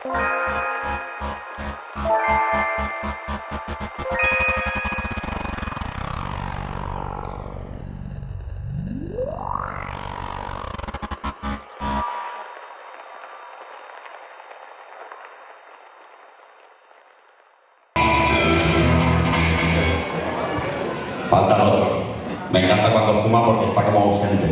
Falta el otro. Me encanta cuando fuma porque está como ausente.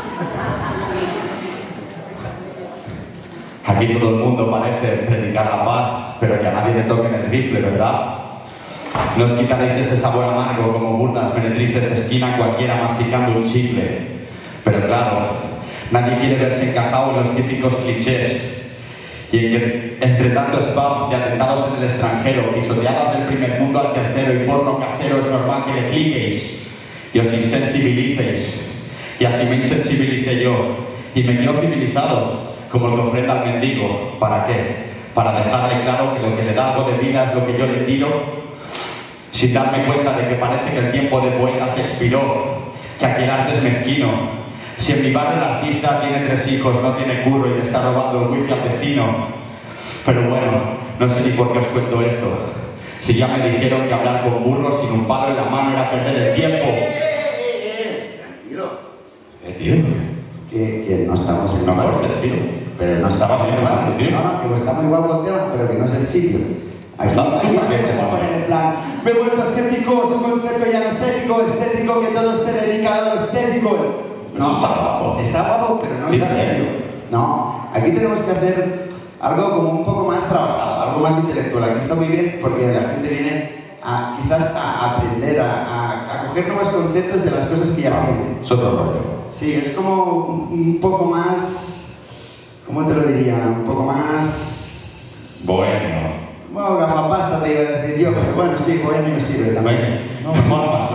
Aquí todo el mundo parece predicar la paz, pero que a nadie le toquen el rifle, ¿verdad? No os quitaréis ese sabor amargo como burdas meretrices de esquina cualquiera masticando un chicle. Pero claro, nadie quiere verse encajado en los típicos clichés. Y en que, entre tanto spam de atentados en el extranjero, pisoteadas del primer mundo al tercero y porno casero, es normal que le cliquéis y os insensibilicéis. Y así me insensibilicé yo. Y me quedo civilizado, como el que ofrenda al mendigo. ¿Para qué? Para dejarle claro que lo que le da algo de vida es lo que yo le tiro, sin darme cuenta de que parece que el tiempo de poeta se expiró, que aquí el arte es mezquino. Si en mi barrio el artista tiene 3 hijos, no tiene curro y le está robando el wifi al vecino. Pero bueno, no sé ni por qué os cuento esto. Si ya me dijeron que hablar con burros sin un palo en la mano era perder el tiempo. Tranquilo. ¿Qué, tío? Que no estamos en... No cortes, tío. Pero no Estabas en el barrio, tío. No, que está muy guapo el tema, pero que no es el sitio. Aquí no te puedes poner en plan, me he vuelto estético, su concepto ya no es ético, estético, que todo esté dedicado a lo estético. No, está guapo. Está guapo, pero no es en serio. No, aquí tenemos que hacer algo como un poco más trabajado, algo más intelectual. Aquí está muy bien porque la gente viene a, quizás a aprender, a coger nuevos conceptos de las cosas que ya tienen. Es otro rollo. Sí, es como un poco más, ¿cómo te lo diría? Un poco más... Bohemio. Bueno, gafapasta te iba a decir yo, pero bueno, sí, bohemio sirve también. No, me mola más.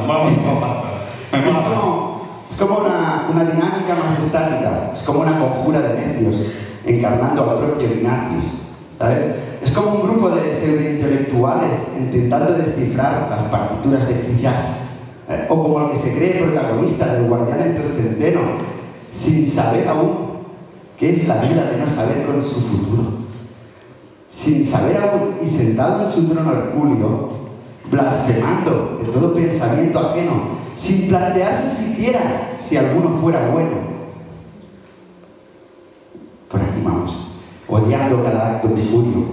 Es como una dinámica más estática, es como una conjura de necios encarnando al propio Ignatius, ¿sabes? Es como un grupo de pseudointelectuales intentando descifrar las partituras de free jazz, o como lo que se cree protagonista del Guardián entre el Centeno, sin saber aún qué es la vida de no saber con su futuro, sin saber aún y sentado en su trono hercúleo, blasfemando de todo pensamiento ajeno, sin plantearse siquiera si alguno fuera bueno. Por aquí vamos, odiando cada acto picurio,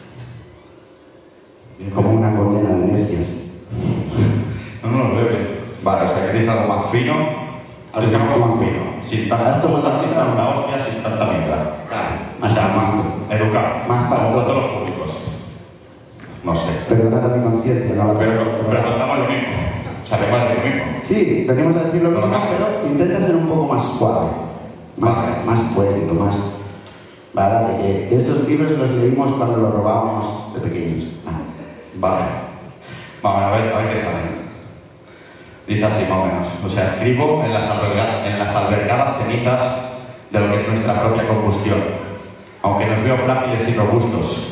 como una condena de necios. No lo veo bien. Vale, o sea, queréis algo más fino. Es algo más fino. Sin tanta hostia, sin tanta mierda. Más calmado. Educado. Más para todos todos los públicos. No sé. Perdonad mi conciencia, no la Pero contamos lo mismo. O sea, venimos a decir lo mismo. Sí, venimos a decir lo mismo, pero intenta ser un poco más suave, más poético, más... Vale, que esos libros los leímos cuando los robábamos de pequeños. Vale. Vamos a ver qué sale. Dice así más o menos. O sea, escribo en las albergadas cenizas de lo que es nuestra propia combustión, aunque nos veo frágiles y robustos.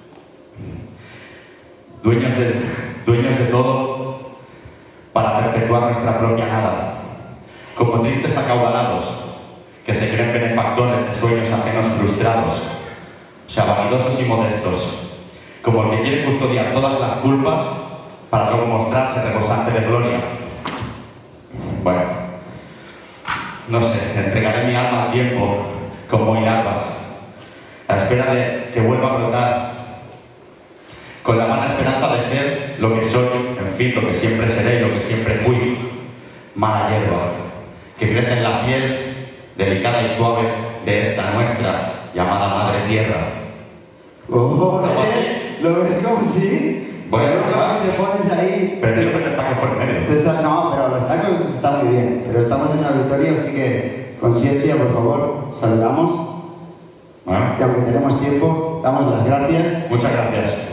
Dueños de todo para perpetuar nuestra propia nada, como tristes acaudalados que se creen benefactores de sueños ajenos frustrados, o sea, vanidosos y modestos, como el que quiere custodiar todas las culpas para luego mostrarse rebosante de gloria. Bueno, no sé, entregaré mi alma al tiempo como larvas, a espera de que vuelva a brotar, con la vana esperanza de ser lo que soy, en fin, lo que siempre seré y lo que siempre fui, mala hierba, que crece en la piel delicada y suave de esta nuestra llamada Madre Tierra. Oh, ¿lo ves como sí? Bueno, te pones ahí... Pero tío, que te tacos por medio. No, pero los tacos están muy bien, pero estamos en un auditorio, así que conciencia, por favor, saludamos. Bueno. Que aunque tenemos tiempo, damos las gracias. Muchas gracias.